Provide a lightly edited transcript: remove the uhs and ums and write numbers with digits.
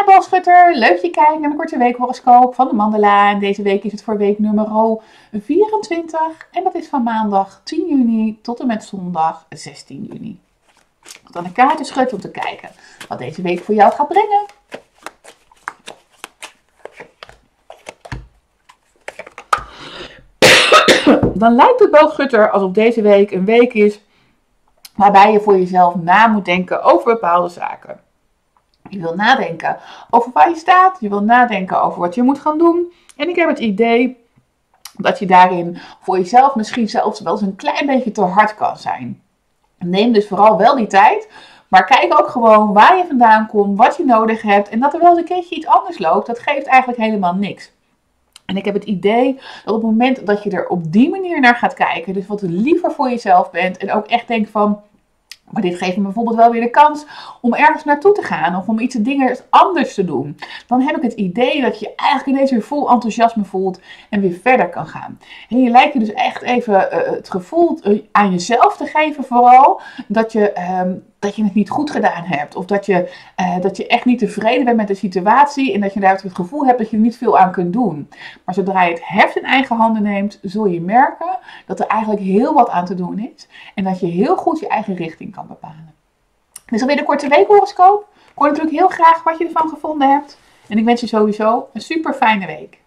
boogschutter, leuk dat je kijkt naar mijn korte weekhoroscoop van de Mandala. En deze week is het voor week nummer 24 en dat is van maandag 10 juni tot en met zondag 16 juni. Dan de kaarten schud om te kijken wat deze week voor jou gaat brengen. Dan lijkt de boogschutter alsof deze week een week is waarbij je voor jezelf na moet denken over bepaalde zaken. Je wil nadenken over waar je staat. Je wil nadenken over wat je moet gaan doen. En ik heb het idee dat je daarin voor jezelf misschien zelfs wel eens een klein beetje te hard kan zijn. Neem dus vooral wel die tijd. Maar kijk ook gewoon waar je vandaan komt, wat je nodig hebt. En dat er wel eens een keertje iets anders loopt, dat geeft eigenlijk helemaal niks. En ik heb het idee dat op het moment dat je er op die manier naar gaat kijken, dus wat liever voor jezelf bent en ook echt denkt van, maar dit geeft me bijvoorbeeld wel weer de kans om ergens naartoe te gaan of om iets dingen anders te doen. Dan heb ik het idee dat je eigenlijk ineens weer vol enthousiasme voelt en weer verder kan gaan. En je lijkt je dus echt even het gevoel aan jezelf te geven vooral dat je het niet goed gedaan hebt. Of dat je echt niet tevreden bent met de situatie en dat je daar het gevoel hebt dat je er niet veel aan kunt doen. Maar zodra je het heft in eigen handen neemt, zul je merken dat er eigenlijk heel wat aan te doen is. En dat je heel goed je eigen richting kan bepalen. Dit is alweer de korte weekhoroscoop. Ik hoor natuurlijk heel graag wat je ervan gevonden hebt. En ik wens je sowieso een super fijne week.